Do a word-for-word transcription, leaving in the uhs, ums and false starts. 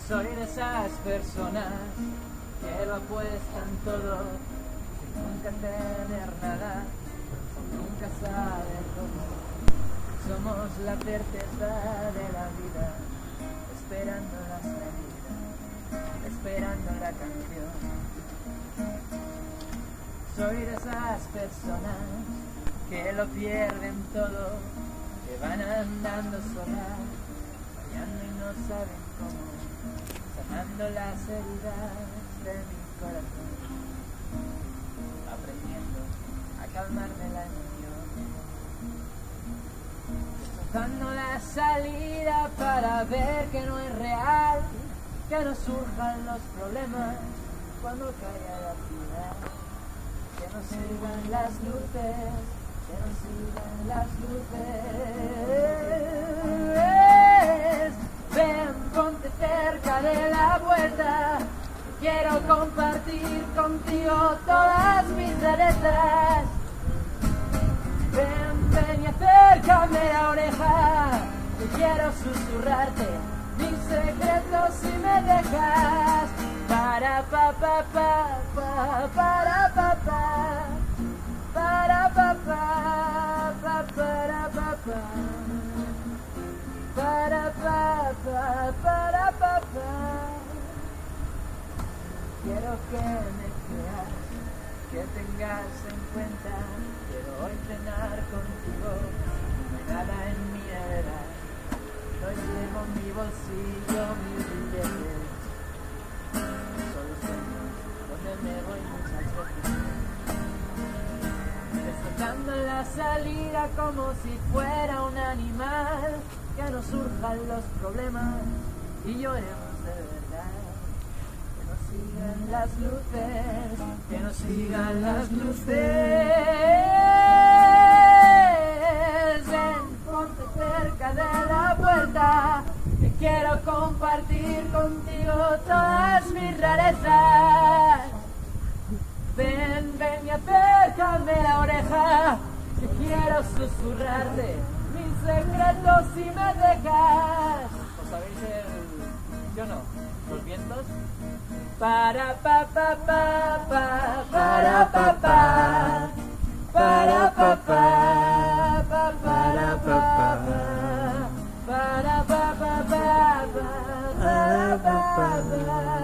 Soy de esas personas que lo apuestan todo sin nunca tener nada, nunca saben cómo. Somos la certeza de la vida, esperando la salida, esperando la canción. Soy de esas personas que lo pierden todo, que van andando solas, fallando y no saben cómo, sanando las heridas de mi corazón, aprendiendo a calmarme la emoción, buscando la salida para ver que no es real, que no surjan los problemas cuando caiga la ciudad, que no sigan las luces, que no sigan las luces. Ven, ponte cerca de la puerta, quiero compartir contigo todas mis rarezas. Ven, ven y acércame la oreja, que quiero susurrarte mis secretos si me dejas. Para pa pa pa pa para pa pa para pa pa pa para pa pa para pa pa para pa pa. Quiero que me creas, que tengas en cuenta, quiero hoy cenar contigo, no hay nada en mi nevera, no llevo en mi bolsillo mis billetes, solo sé dónde me voy muchas veces, despertando en la salida como si fuera un animal, que no surjan los problemas y lloremos de verdad. Que no sigan las luces, que no sigan las luces. Ven, ponte cerca de la puerta, que quiero compartir contigo todas mis rarezas. Ven, ven y acércame la oreja, que quiero susurrarte mis secretos si me dejas. ¿Os sabéis el... yo no? ¿Los vientos? Para pa pa pa pa para pa pa para pa pa pa para pa pa para pa pa pa para pa pa